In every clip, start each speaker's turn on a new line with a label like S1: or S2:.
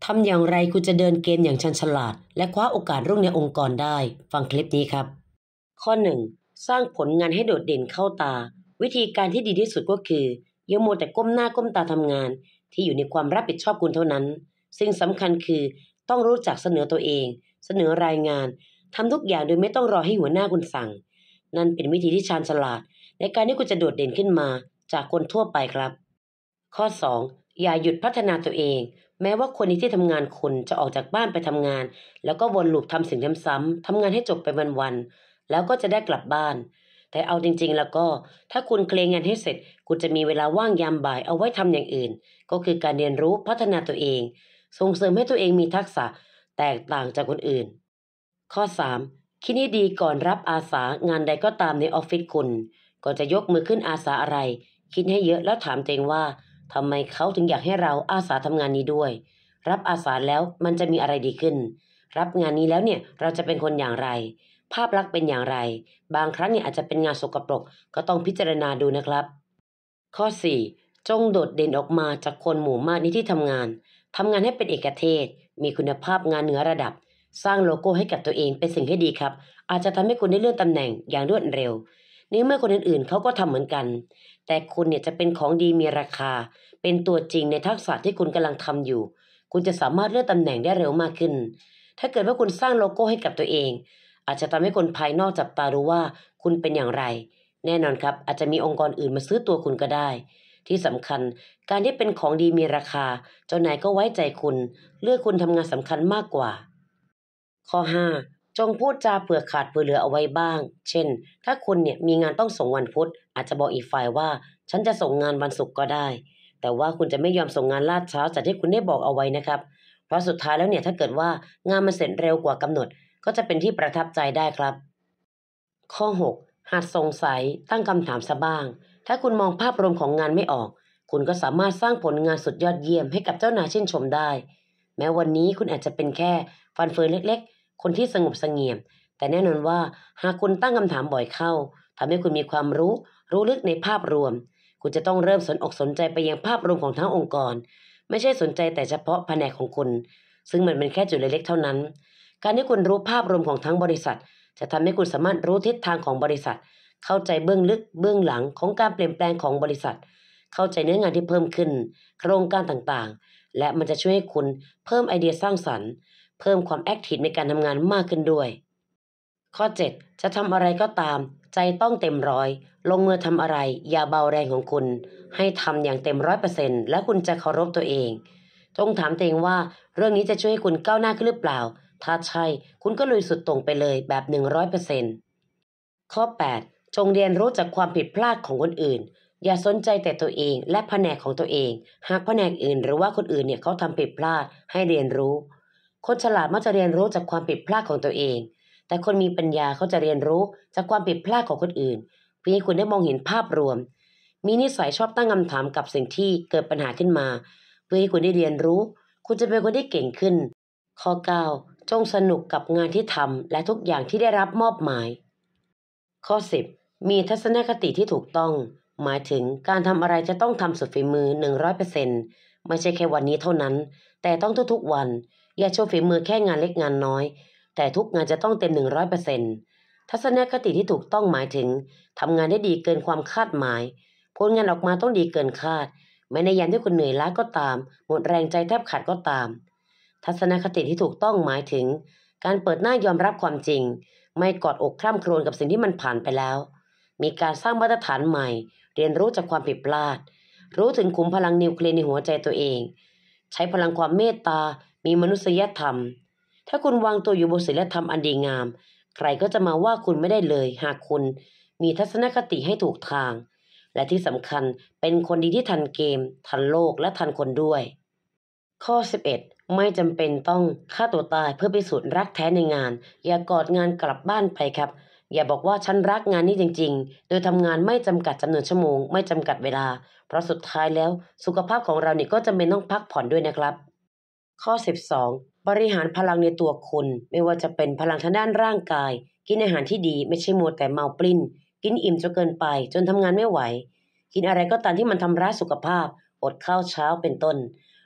S1: ทำอย่างไรคุณจะเดินเกมอย่างชันฉลาดและคว้าโอกาสรุ่งในองค์กรได้ฟังคลิปนี้ครับข้อ1สร้างผลงานให้โดดเด่นเข้าตาวิธีการที่ดีที่สุดก็คืออย่ามัวแต่ก้มหน้าก้มตาทำงานที่อยู่ในความรับผิดชอบคุณเท่านั้นสิ่งสำคัญคือต้องรู้จักเสนอตัวเองเสนอรายงานทำทุกอย่างโดยไม่ต้องรอให้หัวหน้าคุณสั่งนั่นเป็นวิธีที่ชาญฉลาดในการที่คุณจะโดดเด่นขึ้นมาจากคนทั่วไปครับข้อ2อย่าหยุดพัฒนาตัวเองแม้ว่าคนในที่ทำงานคุณจะออกจากบ้านไปทำงานแล้วก็วนลูปทำสิ่งซ้ำๆทำงานให้จบไปวันๆแล้วก็จะได้กลับบ้านแต่เอาจริงๆแล้วก็ถ้าคุณเคลียร์งานให้เสร็จคุณจะมีเวลาว่างยามบ่ายเอาไว้ทำอย่างอื่นก็คือการเรียนรู้พัฒนาตัวเองส่งเสริมให้ตัวเองมีทักษะแตกต่างจากคนอื่นข้อ3คิดให้ดีก่อนรับอาสางานใดก็ตามในออฟฟิศคุณก่อนจะยกมือขึ้นอาสาอะไรคิดให้เยอะแล้วถามตัวเองว่าทำไมเขาถึงอยากให้เราอาสาทำงานนี้ด้วยรับอาสาแล้วมันจะมีอะไรดีขึ้นรับงานนี้แล้วเนี่ยเราจะเป็นคนอย่างไรภาพลักษณ์เป็นอย่างไรบางครั้งเนี่ยอาจจะเป็นงานสกปรกก็ต้องพิจารณาดูนะครับข้อ4จงโดดเด่นออกมาจากคนหมู่มากในที่ทำงานให้เป็นเอกเทศมีคุณภาพงานเหนือระดับสร้างโลโก้ให้กับตัวเองเป็นสิ่งที่ดีครับอาจจะทำให้คุณได้เลื่อนตำแหน่งอย่างรวดเร็วในเมื่อคนอื่นๆเขาก็ทำเหมือนกันแต่คุณเนี่ยจะเป็นของดีมีราคาเป็นตัวจริงในทักษะที่คุณกำลังทำอยู่คุณจะสามารถเลื่อนตำแหน่งได้เร็วมากขึ้นถ้าเกิดว่าคุณสร้างโลโก้ให้กับตัวเองอาจจะทำให้คนภายนอกจับตารู้ว่าคุณเป็นอย่างไรแน่นอนครับอาจจะมีองค์กรอื่นมาซื้อตัวคุณก็ได้ที่สำคัญการที่เป็นของดีมีราคาเจ้านายก็ไว้ใจคุณเลือกคุณทำงานสำคัญมากกว่าข้อ5จงพูดจาเผื่อขาดเผื่อเหลือเอาไว้บ้างเช่นถ้าคุณเนี่ยมีงานต้องส่งวันพุธอาจจะบอกอีกฝ่ายว่าฉันจะส่งงานวันศุกร์ก็ได้แต่ว่าคุณจะไม่ยอมส่งงานล่าช้าจากที่คุณได้บอกเอาไว้นะครับเพราะสุดท้ายแล้วเนี่ยถ้าเกิดว่างานมันเสร็จเร็วกว่ากำหนดก็จะเป็นที่ประทับใจได้ครับข้อ6หากสงสัยตั้งคำถามซะบ้างถ้าคุณมองภาพรวมของงานไม่ออกคุณก็สามารถสร้างผลงานสุดยอดเยี่ยมให้กับเจ้านายชื่นชมได้แม้วันนี้คุณอาจจะเป็นแค่ฟันเฟืองเล็กๆคนที่สงบเสงี่ยมแต่แน่นอนว่าหากคุณตั้งคำถามบ่อยเข้าทำให้คุณมีความรู้ลึกในภาพรวมคุณจะต้องเริ่มสนอกสนใจไปยังภาพรวมของทั้งองค์กรไม่ใช่สนใจแต่เฉพาะแผนกของคุณซึ่งมันเป็นแค่จุดเล็กๆเท่านั้นการที่คุณรู้ภาพรวมของทั้งบริษัทจะทำให้คุณสามารถรู้ทิศทางของบริษัทเข้าใจเบื้องลึกเบื้องหลังของการเปลี่ยนแปลงของบริษัทเข้าใจเนื้องานที่เพิ่มขึ้นโครงการต่างๆและมันจะช่วยให้คุณเพิ่มไอเดียสร้างสรรค์เพิ่มความแอคทีฟในการทำงานมากขึ้นด้วยข้อ7จะทำอะไรก็ตามใจต้องเต็มร้อยลงมือทำอะไรอย่าเบาแรงของคุณให้ทำอย่างเต็ม100%แล้วคุณจะเคารพตัวเองจงถามตัวเองว่าเรื่องนี้จะช่วยให้คุณก้าวหน้าขึ้นหรือเปล่าถ้าใช่คุณก็ลุยสุดตรงไปเลยแบบ100%ข้อ8จงเรียนรู้จากความผิดพลาดของคนอื่นอย่าสนใจแต่ตัวเองและแผนกของตัวเองหากแผนกอื่นหรือว่าคนอื่นเนี่ยเขาทำผิดพลาดให้เรียนรู้คนฉลาดมักจะเรียนรู้จากความผิดพลาดของตัวเองแต่คนมีปัญญาเขาจะเรียนรู้จากความผิดพลาดของคนอื่นเพื่อให้คุณได้มองเห็นภาพรวมมีนิสัยชอบตั้งคำถามกับสิ่งที่เกิดปัญหาขึ้นมาเพื่อให้คุณได้เรียนรู้คุณจะเป็นคนที่เก่งขึ้นข้อ9จงสนุกกับงานที่ทำและทุกอย่างที่ได้รับมอบหมายข้อ10มีทัศนคติที่ถูกต้องหมายถึงการทำอะไรจะต้องทำสุดฝีมือ100%ไม่ใช่แค่วันนี้เท่านั้นแต่ต้องทุกๆวันอย่าโชว์ฝีมือแค่งานเล็กงานน้อยแต่ทุกงานจะต้องเต็ม100%ทัศนคติที่ถูกต้องหมายถึงทำงานได้ดีเกินความคาดหมายผลงานออกมาต้องดีเกินคาดแม้ในยามที่คุณเหนื่อยล้าก็ตามหมดแรงใจแทบขาดก็ตามทัศนคติที่ถูกต้องหมายถึงการเปิดหน้ายอมรับความจริงไม่กอดอกคร่ำครวญกับสิ่งที่มันผ่านไปแล้วมีการสร้างมาตรฐานใหม่เรียนรู้จากความผิดพลาดรู้ถึงขุมพลังนิวเคลียร์ในหัวใจตัวเองใช้พลังความเมตตามีมนุษยธรรมถ้าคุณวางตัวอยู่บนศีลธรรมอันดีงามใครก็จะมาว่าคุณไม่ได้เลยหากคุณมีทัศนคติให้ถูกทางและที่สำคัญเป็นคนดีที่ทันเกมทันโลกและทันคนด้วยข้อ11ไม่จำเป็นต้องฆ่าตัวตายเพื่อพิสูจน์รักแท้ในงานอย่ากอดงานกลับบ้านไปครับอย่าบอกว่าฉันรักงานนี้จริงๆโดยทำงานไม่จำกัดจำนวนชั่วโมงไม่จำกัดเวลาเพราะสุดท้ายแล้วสุขภาพของเราเนี่ยก็จำเป็นต้องพักผ่อนด้วยนะครับข้อ12บริหารพลังในตัวคุณไม่ว่าจะเป็นพลังทางด้านร่างกายกินอาหารที่ดีไม่ใช่มัวแต่เมาปลิ้นกินอิ่มจนเกินไปจนทำงานไม่ไหวกินอะไรก็ตามที่มันทำร้ายสุขภาพอดข้าวเช้าเป็นต้น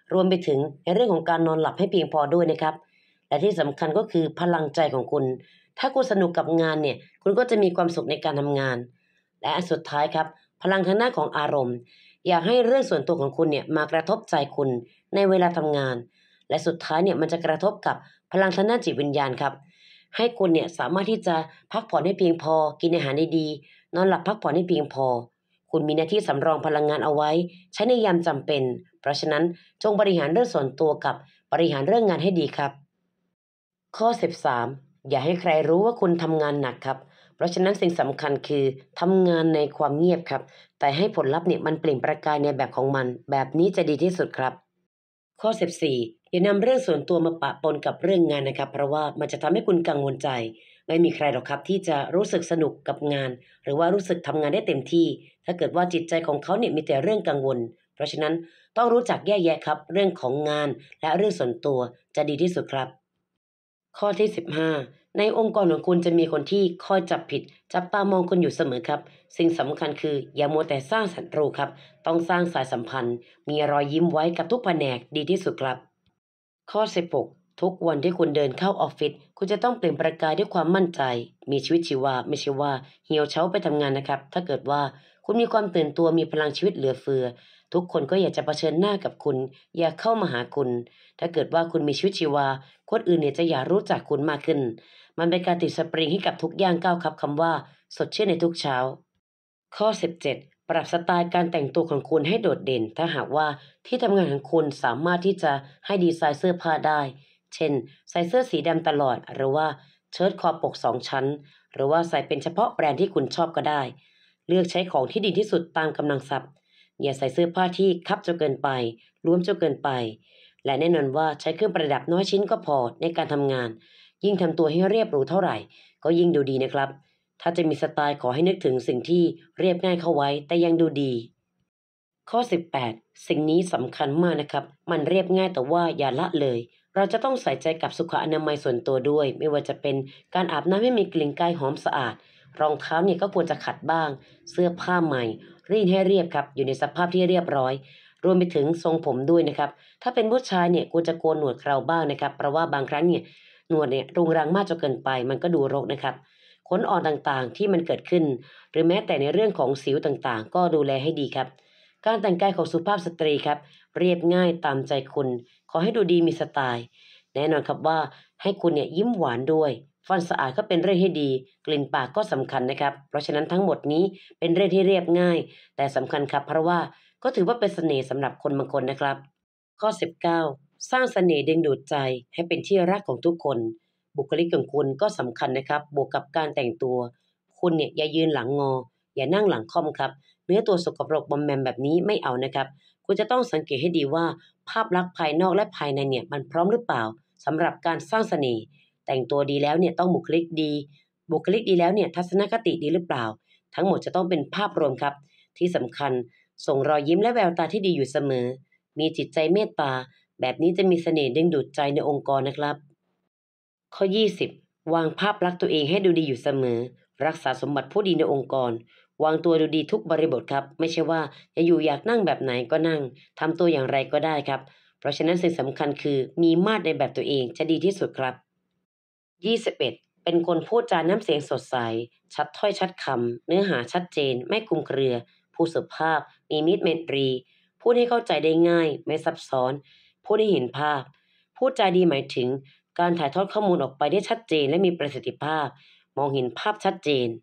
S1: รวมไปถึงในเรื่องของการนอนหลับให้เพียงพอด้วยนะครับและที่สำคัญก็คือพลังใจของคุณถ้าคุณสนุกกับงานเนี่ยคุณก็จะมีความสุขในการทำงานและอันสุดท้ายครับพลังทางด้านของอารมณ์อยากให้เรื่องส่วนตัวของคุณเนี่ยมากระทบใจคุณในเวลาทำงานและสุดท้ายเนี่ยมันจะกระทบกับพลังทางด้านจิตวิญญาณครับให้คุณเนี่ยสามารถที่จะพักผ่อนให้เพียงพอกินอาหารดีๆนอนหลับพักผ่อนให้เพียงพอคุณมีหน้าที่สำรองพลังงานเอาไว้ใช้ในยามจำเป็นเพราะฉะนั้นจงบริหารเรื่องส่วนตัวกับบริหารเรื่องงานให้ดีครับข้อ13อย่าให้ใครรู้ว่าคุณทำงานหนักครับเพราะฉะนั้นสิ่งสำคัญคือทำงานในความเงียบครับแต่ให้ผลลัพธ์เนี่ยมันเปล่งประกายในแบบของมันแบบนี้จะดีที่สุดครับ ข้อ14อย่านำเรื่องส่วนตัวมาปะปนกับเรื่องงานนะครับเพราะว่ามันจะทำให้คุณกังวลใจไม่มีใครหรอกครับที่จะรู้สึกสนุกกับงานหรือว่ารู้สึกทำงานได้เต็มที่ถ้าเกิดว่าจิตใจของเขาเนี่ยมีแต่เรื่องกังวลเพราะฉะนั้นต้องรู้จักแยกแยะครับเรื่องของงานและเรื่องส่วนตัวจะดีที่สุดครับข้อที่15ในองค์กรของคุณจะมีคนที่คอยจับผิดจับตามองคุณอยู่เสมอครับสิ่งสำคัญคืออย่ามัวแต่สร้างศัตรูครับต้องสร้างสายสัมพันธ์มีรอยยิ้มไว้กับทุกแผนกดีที่สุดครับ ข้อ16ทุกวันที่คุณเดินเข้าออฟฟิศคุณจะต้องเปล่งประกายด้วยความมั่นใจมีชีวิตชีวาไม่ใช่ว่าเหี่ยวเฉาไปทำงานนะครับถ้าเกิดว่าคุณมีความตื่นตัวมีพลังชีวิตเหลือเฟือทุกคนก็อยากจะเผชิญหน้ากับคุณอยากเข้ามาหาคุณถ้าเกิดว่าคุณมีชีวิตชีวาคนอื่นเนี่ยจะอยากรู้จักคุณมากขึ้นมันเป็นการติดสปริงให้กับทุกย่างก้าวครับคำว่าสดชื่นในทุกเช้า ข้อ17ปรับสไตล์การแต่งตัวของคุณให้โดดเด่นถ้าหากว่าที่ทำงานของคุณสามารถที่จะให้ดีไซน์เสื้อผ้าได้เช่นใส่เสื้อสีดำตลอดหรือว่าเชิ้ตคอปก2 ชั้นหรือว่าใส่เป็นเฉพาะแบรนด์ที่คุณชอบก็ได้เลือกใช้ของที่ดีที่สุดตามกำลังทรัพย์อย่าใส่เสื้อผ้าที่คับจนเกินไปรวมจนเกินไปและแน่นอนว่าใช้เครื่องประดับน้อยชิ้นก็พอในการทำงานยิ่งทำตัวให้เรียบหรูเท่าไหร่ก็ยิ่งดูดีนะครับ ถ้าจะมีสไตล์ขอให้นึกถึงสิ่งที่เรียบง่ายเข้าไว้แต่ยังดูดีข้อ18สิ่งนี้สำคัญมากนะครับมันเรียบง่ายแต่ว่าอย่าละเลยเราจะต้องใส่ใจกับสุขอนามัยส่วนตัวด้วยไม่ว่าจะเป็นการอาบน้ำให้มีกลิ่นกายหอมสะอาดรองเท้าเนี่ยก็ควรจะขัดบ้างเสื้อผ้าใหม่รีดให้เรียบครับอยู่ในสภาพที่เรียบร้อยรวมไปถึงทรงผมด้วยนะครับถ้าเป็นผู้ชายเนี่ยควรจะโกนหนวดเคราบ้างนะครับเพราะว่าบางครั้งเนี่ยหนวดเนี่ยรุงรังมากจนเกินไปมันก็ดูรกนะครับ ขนอ่อนต่างๆที่มันเกิดขึ้นหรือแม้แต่ในเรื่องของสิวต่างๆก็ดูแลให้ดีครับการแต่งกายของสุภาพสตรีครับเรียบง่ายตามใจคุณขอให้ดูดีมีสไตล์แน่นอนครับว่าให้คุณเนี่ยยิ้มหวานด้วยฟันสะอาดก็เป็นเรื่องที่ดีกลิ่นปากก็สำคัญนะครับเพราะฉะนั้นทั้งหมดนี้เป็นเรื่องที่เรียบง่ายแต่สำคัญครับเพราะว่าก็ถือว่าเป็นเสน่ห์สำหรับคนบางคนนะครับข้อ19สร้างเสน่ห์ดึงดูดใจให้เป็นที่รักของทุกคน บุคลิกของคุณก็สำคัญนะครับบวกกับการแต่งตัวคุณเนี่ยอย่ายืนหลังงออย่านั่งหลังค่อมครับเนื้อตัวสกปรกบอมแมมแบบนี้ไม่เอานะครับคุณจะต้องสังเกตให้ดีว่าภาพลักษณ์ภายนอกและภายในเนี่ยมันพร้อมหรือเปล่าสำหรับการสร้างเสน่ห์แต่งตัวดีแล้วเนี่ยต้องบุคลิกดีบุคลิกดีแล้วเนี่ยทัศนคติดีหรือเปล่าทั้งหมดจะต้องเป็นภาพรวมครับที่สำคัญส่งรอยยิ้มและแววตาที่ดีอยู่เสมอมีจิตใจเมตตาแบบนี้จะมีเสน่ห์ดึงดูดใจในองค์กรนะครับ ข้อ20วางภาพลักษณ์ตัวเองให้ดูดีอยู่เสมอรักษาสมบัติผู้ดีในองค์กรวางตัวดูดีทุกบริบทครับไม่ใช่ว่าจะอยู่อยากนั่งแบบไหนก็นั่งทำตัวอย่างไรก็ได้ครับเพราะฉะนั้นสิ่งสำคัญคือมีมาตรในแบบตัวเองจะดีที่สุดครับ21เป็นคนพูดจาน้ำเสียงสดใสชัดถ้อยชัดคำเนื้อหาชัดเจนไม่คลุมเครือผู้สุภาพมีมิตรไมตรีพูดให้เข้าใจได้ง่ายไม่ซับซ้อนพูดให้เห็นภาพพูดจาดีหมายถึง การถ่ายทอดข้อมูลออกไปได้ชัดเจนและมีประสิทธิภาพมองเห็นภาพชัดเจน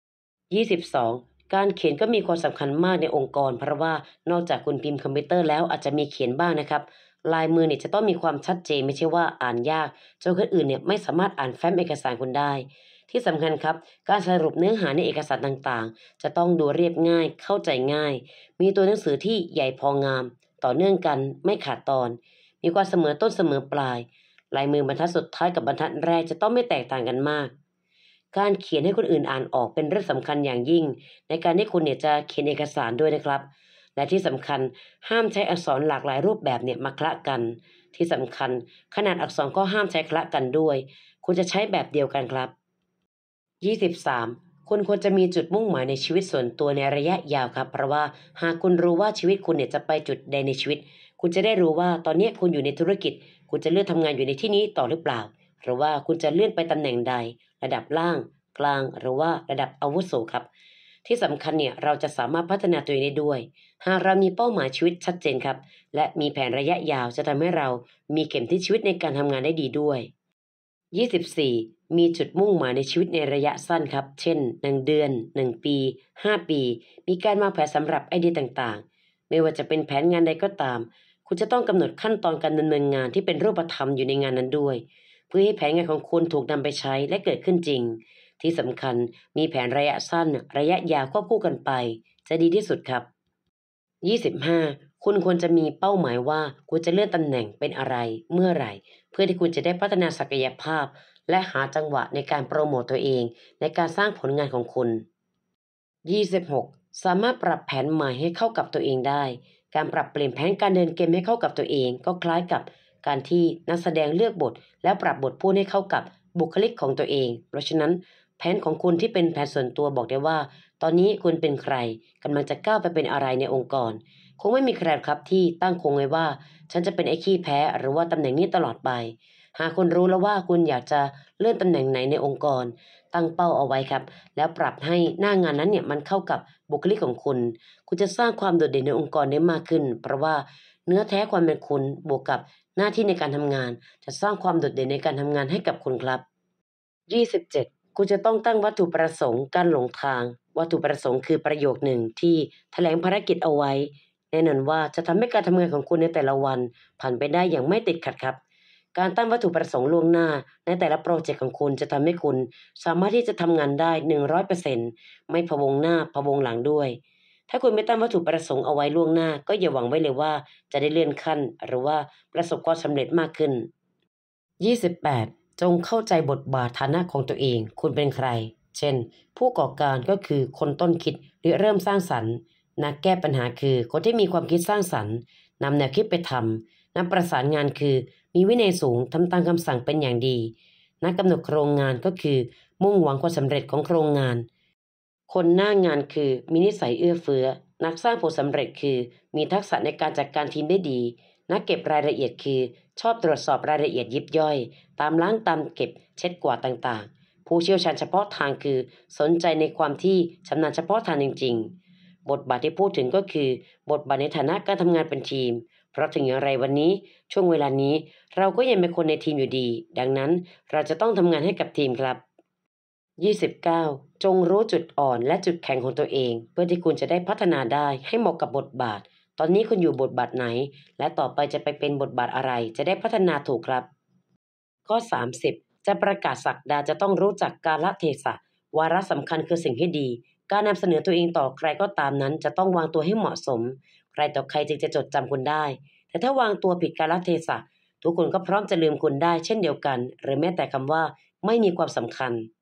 S1: 22การเขียนก็มีความสำคัญมากในองค์กรเพราะว่านอกจากคุณพิมพ์คอมพิวเตอร์แล้วอาจจะมีเขียนบ้างนะครับลายมือเนี่ยจะต้องมีความชัดเจนไม่ใช่ว่าอ่านยากจนคนอื่นเนี่ยไม่สามารถอ่านแฟ้มเอกสารคุณได้ที่สำคัญครับการสรุปเนื้อหาในเอกสารต่างๆจะต้องดูเรียบง่ายเข้าใจง่ายมีตัวหนังสือที่ใหญ่พองามต่อเนื่องกันไม่ขาดตอนมีความเสมอต้นเสมอปลาย ลายมือบรรทัดสุดท้ายกับบรรทัดแรกจะต้องไม่แตกต่างกันมาก การเขียนให้คนอื่นอ่านออกเป็นเรื่องสำคัญอย่างยิ่งในการที่คุณเนี่ยจะเขียนเอกสารด้วยนะครับและที่สำคัญห้ามใช้อักษรหลากหลายรูปแบบเนี่ยมาคละกันที่สำคัญขนาดอักษรก็ห้ามใช้คละกันด้วยคุณจะใช้แบบเดียวกันครับ23คุณควรจะมีจุดมุ่งหมายในชีวิตส่วนตัวในระยะยาวครับเพราะว่าหากคุณรู้ว่าชีวิตคุณเนี่ยจะไปจุดใดในชีวิตคุณจะได้รู้ว่าตอนนี้คุณอยู่ในธุรกิจคุณจะเลือกทำงานอยู่ในที่นี้ต่อหรือเปล่าหรือว่าคุณจะเลื่อนไปตำแหน่งใดระดับล่างกลางหรือว่าระดับอาวุโสครับที่สำคัญเนี่ยเราจะสามารถพัฒนาตัวเองได้ด้วยหากเรามีเป้าหมายชีวิตชัดเจนครับและมีแผนระยะยาวจะทำให้เรามีเข็มทิศชีวิตในการทำงานได้ดีด้วย24มีจุดมุ่งหมายในชีวิตในระยะสั้นครับเช่น1เดือน1ปี5ปีมีการวางแผนสำหรับไอเดียต่างๆไม่ว่าจะเป็นแผนงานใดก็ตามคุณจะต้องกำหนดขั้นตอนการดำเนินงานที่เป็นรูปธรรมอยู่ในงานนั้นด้วยเพื่อให้แผนงานของคุณถูกนำไปใช้และเกิดขึ้นจริงที่สำคัญมีแผนระยะสั้นระยะยาวควบคู่กันไปจะดีที่สุดครับ25คุณควรจะมีเป้าหมายว่าคุณจะเลื่อนตำแหน่งเป็นอะไรเมื่อไหร่เพื่อที่คุณจะได้พัฒนาศักยภาพและหาจังหวะในการโปรโมตตัวเองในการสร้างผลงานของคุณ26สามารถปรับแผนใหม่ให้เข้ากับตัวเองได้การปรับเปลี่ยนแผนการเดินเกมให้เข้ากับตัวเองก็คล้ายกับการที่นักแสดงเลือกบทแล้วปรับบทพูดให้เข้ากับบุคลิกของตัวเองเพราะฉะนั้นแผนของคุณที่เป็นแผนส่วนตัวบอกได้ว่าตอนนี้คุณเป็นใครกำลังจะก้าวไปเป็นอะไรในองค์กรคงไม่มีใครครับที่ตั้งคงไว้ว่าฉันจะเป็นไอ้ขี้แพ้หรือว่าตำแหน่งนี้ตลอดไปหากคุณรู้แล้วว่าคุณอยากจะเลื่อนตำแหน่งไหนในองค์กรตั้งเป้าเอาไว้ครับแล้วปรับให้หน้างานนั้นเนี่ยมันเข้ากับบุคลิกของคุณคุณจะสร้างความโดดเด่นในองค์กรได้มากขึ้นเพราะว่าเนื้อแท้ความเป็นคุณบวกกับหน้าที่ในการทำงานจะสร้างความโดดเด่นในการทำงานให้กับคุณครับ27คุณจะต้องตั้งวัตถุประสงค์การหลงทางวัตถุประสงค์คือประโยคหนึ่งที่แถลงภารกิจเอาไว้แน่นอนว่าจะทำให้การทำงานของคุณในแต่ละวันผ่านไปได้อย่างไม่ติดขัดครับการตั้งวัตถุประสงค์ล่วงหน้าในแต่ละโปรเจกต์ของคุณจะทำให้คุณสามารถที่จะทำงานได้100%ไม่พะวงหน้าพะวงหลังด้วยถ้าคุณไม่ตั้งวัตถุประสงค์เอาไว้ล่วงหน้าก็อย่าหวังไว้เลยว่าจะได้เลื่อนขั้นหรือว่าประสบความสำเร็จมากขึ้น28จงเข้าใจบทบาทฐานะของตัวเองคุณเป็นใครเช่นผู้ก่อการก็คือคนต้นคิดหรือเริ่มสร้างสรรค์นักแก้ปัญหาคือคนที่มีความคิดสร้างสรรค์นำแนวคิดไปทำนักประสานงานคือมีวินัยสูงทำตามคำสั่งเป็นอย่างดีนักกำหนดโครงงานก็คือมุ่งหวังความสำเร็จของโครงงานคนหน้างานคือมีนิสัยเอื้อเฟื้อนักสร้างผลสำเร็จคือมีทักษะในการจัดการทีมได้ดีนักเก็บรายละเอียดคือชอบตรวจสอบรายละเอียดยิบย่อยตามล้างตามเก็บเช็ดกวาดต่างๆผู้เชี่ยวชาญเฉพาะทางคือสนใจในความที่ชำนาญเฉพาะทางจริงๆบทบาทที่พูดถึงก็คือบทบาทในฐานะการทำงานเป็นทีมเพราะถึงอย่างไรวันนี้ช่วงเวลานี้เราก็ยังเป็นคนในทีมอยู่ดีดังนั้นเราจะต้องทำงานให้กับทีมครับ29จงรู้จุดอ่อนและจุดแข็งของตัวเองเพื่อที่คุณจะได้พัฒนาได้ให้เหมาะกับบทบาทตอนนี้คุณอยู่บทบาทไหนและต่อไปจะไปเป็นบทบาทอะไรจะได้พัฒนาถูกครับข้อ30จะประกาศศักดาจะต้องรู้จักกาลเทศะวาระสำคัญคือสิ่งที่ดีการนำเสนอตัวเองต่อใครก็ตามนั้นจะต้องวางตัวให้เหมาะสมใครต่อใครจึงจะจดจำคุณได้แต่ถ้าวางตัวผิดกาลเทศะทุกคนก็พร้อมจะลืมคุณได้เช่นเดียวกันหรือแม้แต่คำว่าไม่มีความสำคัญ